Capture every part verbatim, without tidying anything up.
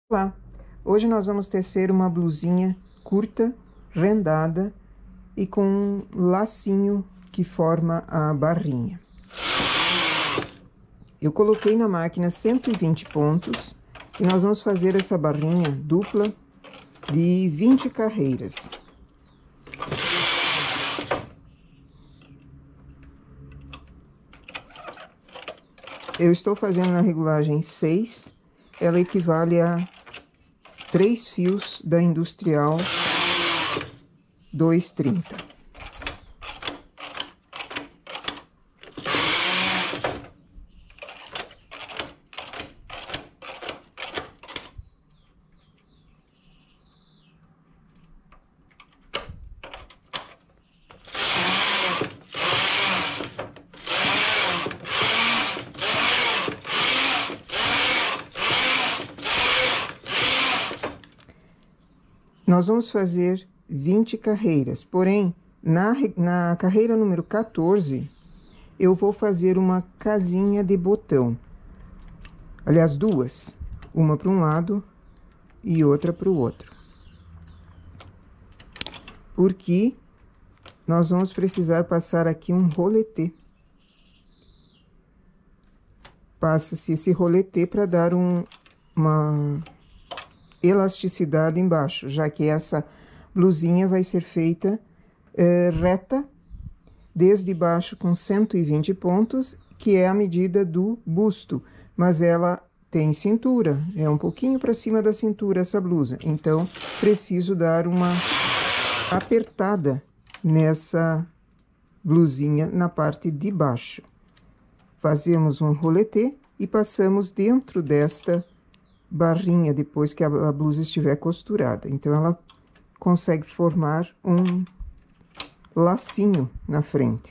Olá, hoje nós vamos tecer uma blusinha curta, rendada e com um lacinho que forma a barrinha. Eu coloquei na máquina cento e vinte pontos e nós vamos fazer essa barrinha dupla de vinte carreiras. Eu estou fazendo na regulagem seis, ela equivale a três fios da Industrial duzentos e trinta. Nós vamos fazer vinte carreiras, porém, na, na carreira número quatorze, eu vou fazer uma casinha de botão. Aliás, duas. Uma para um lado e outra para o outro. Porque nós vamos precisar passar aqui um roletê. Passa-se esse roletê para dar um, uma elasticidade embaixo, já que essa blusinha vai ser feita é, reta, desde baixo com cento e vinte pontos, que é a medida do busto, mas ela tem cintura, é um pouquinho para cima da cintura essa blusa, então preciso dar uma apertada nessa blusinha na parte de baixo. Fazemos um roletê e passamos dentro desta barrinha depois que a, a blusa estiver costurada. Então, ela consegue formar um lacinho na frente.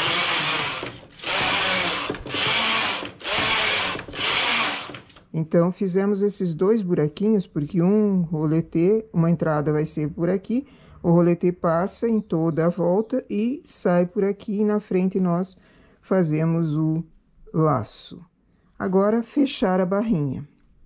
Então, fizemos esses dois buraquinhos, porque um roletê, uma entrada vai ser por aqui, o roletê passa em toda a volta e sai por aqui, e na frente nós fazemos o laço. Agora, fechar a barrinha.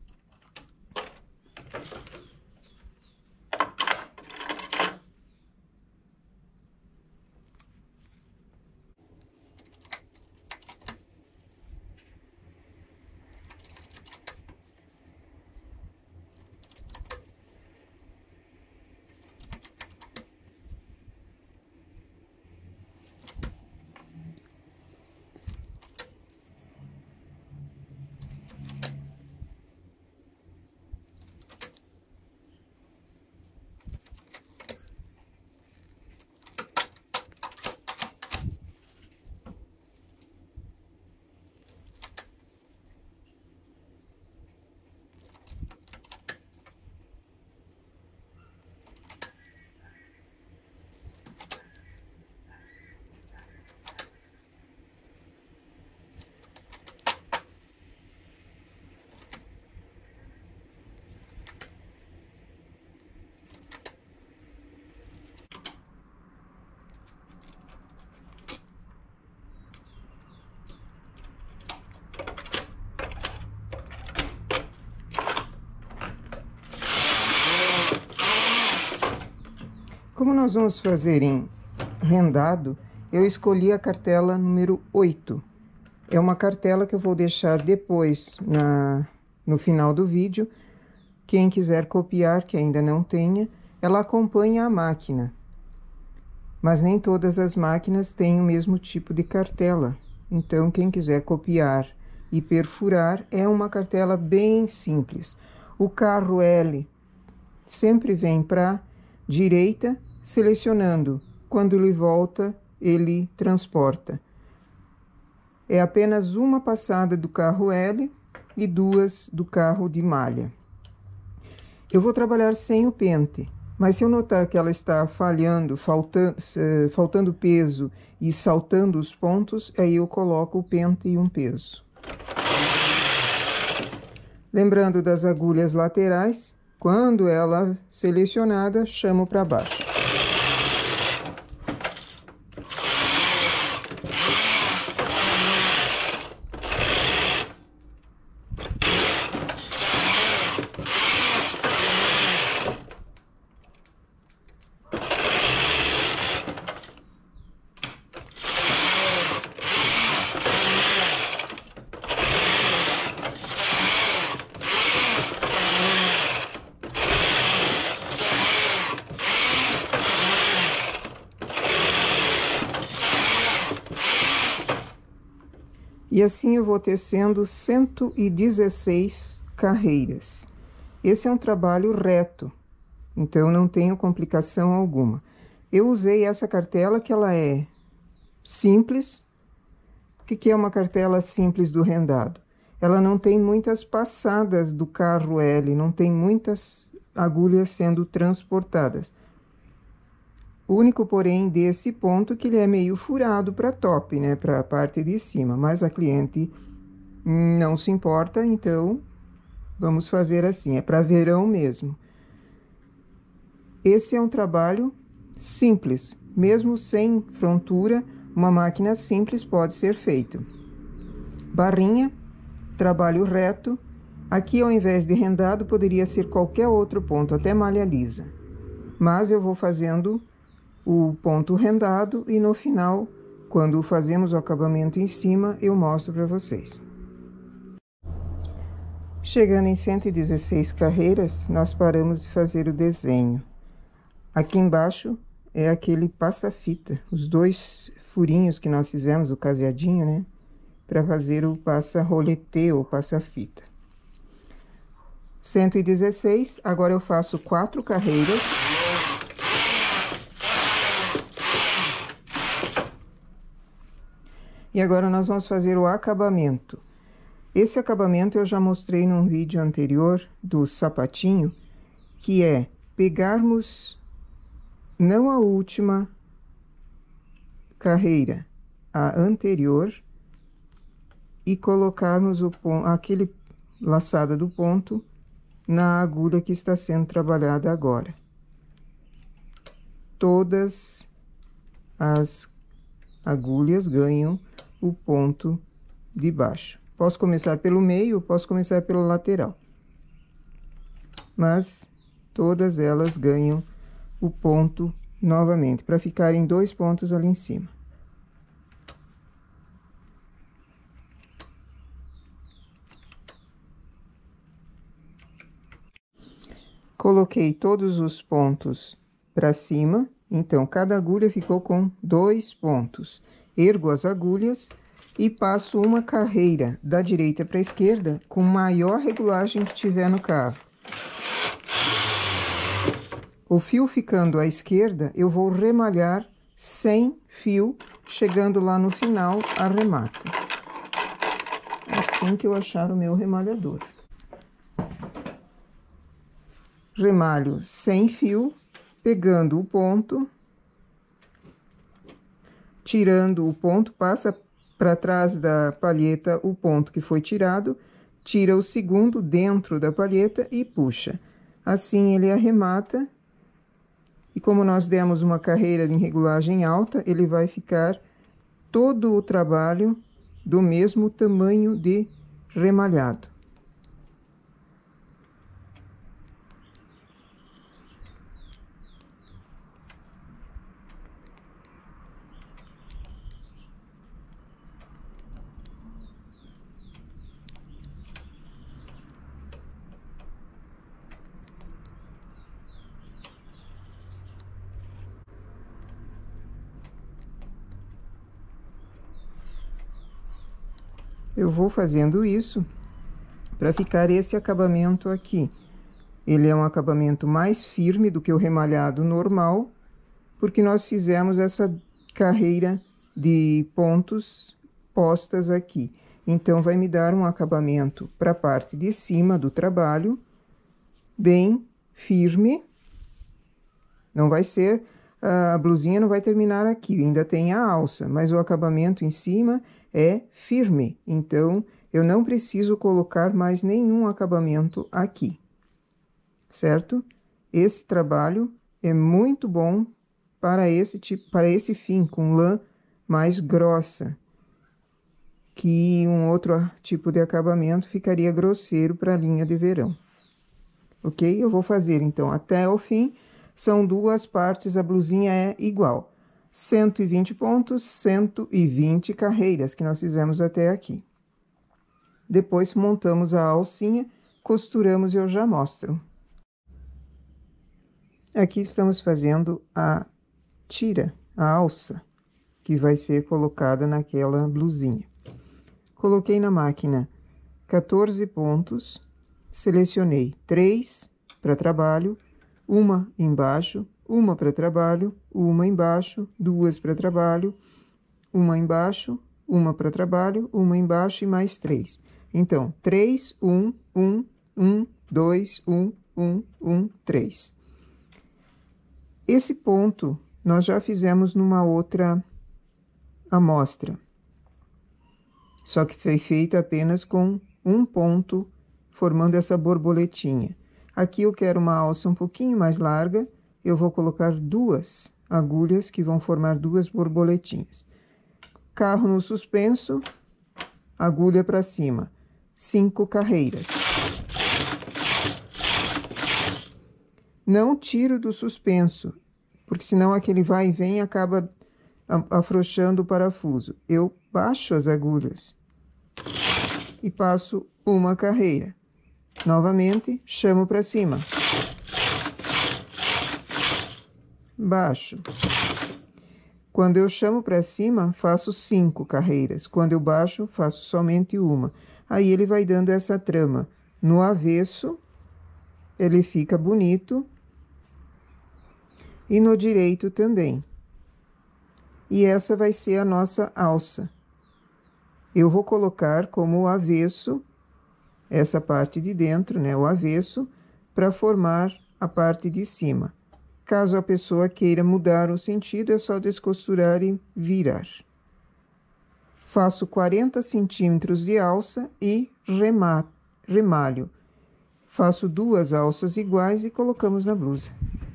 Como nós vamos fazer em rendado, eu escolhi a cartela número oito. É uma cartela que eu vou deixar depois na, no final do vídeo. Quem quiser copiar, que ainda não tenha, ela acompanha a máquina. Mas nem todas as máquinas têm o mesmo tipo de cartela. Então, quem quiser copiar e perfurar, é uma cartela bem simples. O carro L sempre vem para direita, selecionando. Quando ele volta, ele transporta. É apenas uma passada do carro L e duas do carro de malha. Eu vou trabalhar sem o pente, mas se eu notar que ela está falhando, faltando, uh, faltando peso e saltando os pontos, aí eu coloco o pente e um peso. Lembrando das agulhas laterais, quando ela selecionada, chamo para baixo. E assim eu vou tecendo cento e dezesseis carreiras. Esse é um trabalho reto, então não tenho complicação alguma. Eu usei essa cartela que ela é simples. O que que é uma cartela simples do rendado? Ela não tem muitas passadas do carro L, não tem muitas agulhas sendo transportadas. O único, porém, desse ponto é que ele é meio furado para top, né, para a parte de cima, mas a cliente não se importa, então vamos fazer assim, é para verão mesmo. Esse é um trabalho simples, mesmo sem frontura, uma máquina simples pode ser feito. Barrinha, trabalho reto. Aqui, ao invés de rendado, poderia ser qualquer outro ponto, até malha lisa. Mas eu vou fazendo o ponto rendado e no final, quando fazemos o acabamento em cima, eu mostro para vocês. Chegando em cento e dezesseis carreiras, nós paramos de fazer o desenho. Aqui embaixo é aquele passa-fita, os dois furinhos que nós fizemos, o caseadinho, né? Para fazer o passa-rolete ou passa-fita. cento e dezesseis, agora eu faço quatro carreiras. E agora nós vamos fazer o acabamento. Esse acabamento eu já mostrei num vídeo anterior do sapatinho, que é pegarmos não a última carreira, a anterior, e colocarmos o ponto, aquele laçada do ponto na agulha que está sendo trabalhada agora. Todas as agulhas ganham o ponto de baixo. Posso começar pelo meio, posso começar pela lateral. Mas todas elas ganham o ponto novamente, para ficarem dois pontos ali em cima. Coloquei todos os pontos para cima, então cada agulha ficou com dois pontos. Ergo as agulhas e passo uma carreira da direita para a esquerda com maior regulagem que tiver no carro. O fio ficando à esquerda, eu vou remalhar sem fio, chegando lá no final, arremata. Assim que eu achar o meu remalhador. Remalho sem fio, pegando o ponto, tirando o ponto, passa para trás da palheta o ponto que foi tirado, tira o segundo dentro da palheta e puxa. Assim ele arremata, e como nós demos uma carreira em regulagem alta, ele vai ficar todo o trabalho do mesmo tamanho de remalhado. Eu vou fazendo isso para ficar esse acabamento aqui. Ele é um acabamento mais firme do que o remalhado normal, porque nós fizemos essa carreira de pontos postas aqui. Então, vai me dar um acabamento para a parte de cima do trabalho, bem firme. Não vai ser, a blusinha não vai terminar aqui, ainda tem a alça, mas o acabamento em cima é firme, então eu não preciso colocar mais nenhum acabamento aqui, certo? Esse trabalho é muito bom para esse tipo, para esse fim, com lã mais grossa, que um outro tipo de acabamento ficaria grosseiro para a linha de verão. Ok? Eu vou fazer então até o fim, são duas partes, a blusinha é igual. cento e vinte pontos, cento e vinte carreiras que nós fizemos até aqui. Depois montamos a alcinha, costuramos e eu já mostro. Aqui estamos fazendo a tira, a alça, que vai ser colocada naquela blusinha. coloquei na máquina quatorze pontos, selecionei três para trabalho, uma embaixo, uma para trabalho, uma embaixo, duas para trabalho, uma embaixo, uma para trabalho, uma embaixo e mais três. Então, três, um, um, um, dois, um, um, um, três. Esse ponto nós já fizemos numa outra amostra, só que foi feita apenas com um ponto, formando essa borboletinha. Aqui eu quero uma alça um pouquinho mais larga, eu vou colocar duas agulhas que vão formar duas borboletinhas. Carro no suspenso, agulha para cima, cinco carreiras. Não tiro do suspenso, porque senão aquele vai e vem acaba afrouxando o parafuso. Eu baixo as agulhas e passo uma carreira. Novamente, chamo para cima. Baixo. Quando eu chamo para cima, faço cinco carreiras. Quando eu baixo, faço somente uma. Aí ele vai dando essa trama. No avesso, ele fica bonito. E no direito também. E essa vai ser a nossa alça. Eu vou colocar como avesso essa parte de dentro, né, o avesso, para formar a parte de cima. Caso a pessoa queira mudar o sentido, é só descosturar e virar. Faço quarenta centímetros de alça e rema, remalho. Faço duas alças iguais e colocamos na blusa.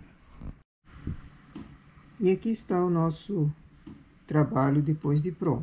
E aqui está o nosso trabalho depois de pronto.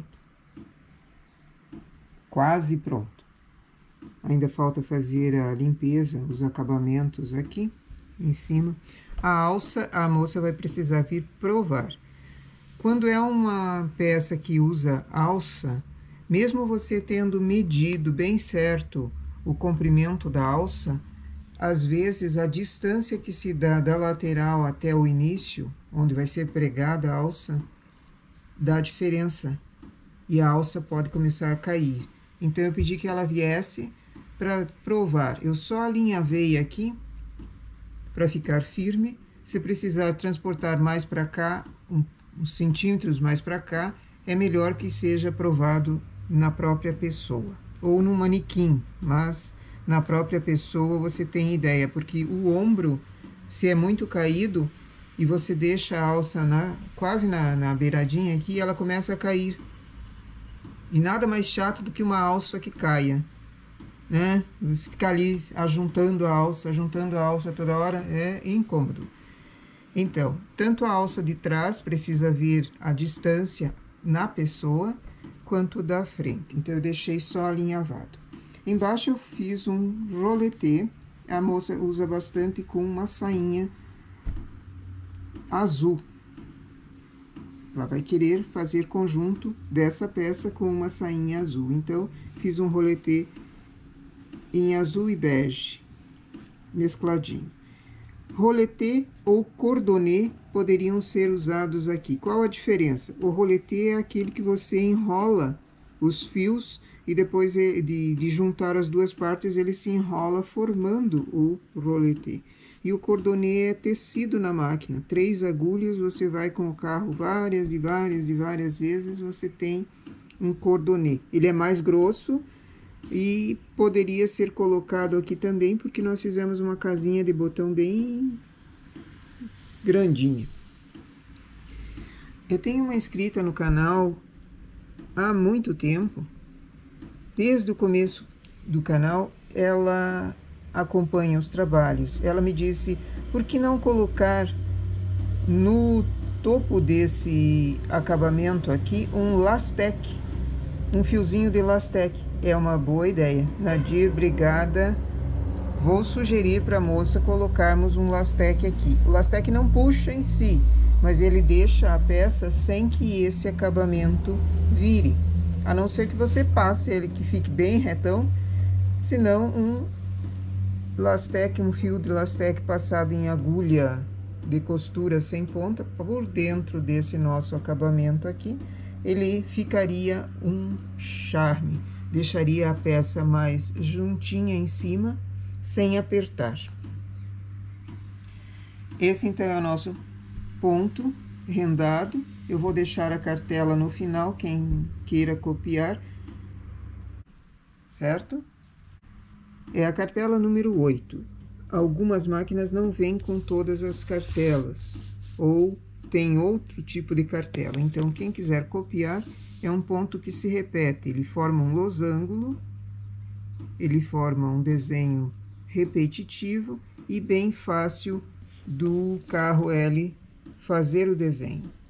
Quase pronto. Ainda falta fazer a limpeza, os acabamentos aqui em cima. A alça, a moça vai precisar vir provar. Quando é uma peça que usa alça, mesmo você tendo medido bem certo o comprimento da alça, às vezes a distância que se dá da lateral até o início, onde vai ser pregada a alça, dá diferença. E a alça pode começar a cair. Então, eu pedi que ela viesse para provar. Eu só alinhavei aqui para ficar firme. Se precisar transportar mais para cá, um, uns centímetros mais para cá, é melhor que seja provado na própria pessoa. Ou no manequim, mas na própria pessoa você tem ideia. Porque o ombro, se é muito caído, e você deixa a alça na, quase na, na beiradinha aqui, ela começa a cair. E nada mais chato do que uma alça que caia, né? Você ficar ali ajuntando a alça, ajuntando a alça toda hora é incômodo. Então, tanto a alça de trás precisa vir a distância na pessoa, quanto da frente. Então, eu deixei só alinhavado. Embaixo eu fiz um roletê, a moça usa bastante com uma sainha azul. Ela vai querer fazer conjunto dessa peça com uma sainha azul. Então, fiz um roletê em azul e bege, mescladinho. Roletê ou cordonê poderiam ser usados aqui. Qual a diferença? O roletê é aquele que você enrola os fios e depois de, de juntar as duas partes, ele se enrola formando o roletê. E o cordonê é tecido na máquina. Três agulhas, você vai com o carro várias e várias e várias vezes, você tem um cordonê. Ele é mais grosso e poderia ser colocado aqui também, porque nós fizemos uma casinha de botão bem grandinha. Eu tenho uma inscrita no canal há muito tempo. Desde o começo do canal, ela acompanha os trabalhos. Ela me disse, por que não colocar no topo desse acabamento aqui um lastec, um fiozinho de lastec? É uma boa ideia. Nadir, obrigada. Vou sugerir para a moça colocarmos um lastec aqui. O lastec não puxa em si, mas ele deixa a peça sem que esse acabamento vire. A não ser que você passe ele que fique bem retão, senão um lastec, um fio de lastec passado em agulha de costura sem ponta por dentro desse nosso acabamento aqui, ele ficaria um charme. deixaria a peça mais juntinha em cima, sem apertar. Esse, então, é o nosso ponto rendado. Eu vou deixar a cartela no final, quem queira copiar, certo? É a cartela número oito. Algumas máquinas não vêm com todas as cartelas, ou tem outro tipo de cartela. Então, quem quiser copiar, é um ponto que se repete. Ele forma um losango, ele forma um desenho repetitivo e bem fácil do carro L fazer o desenho.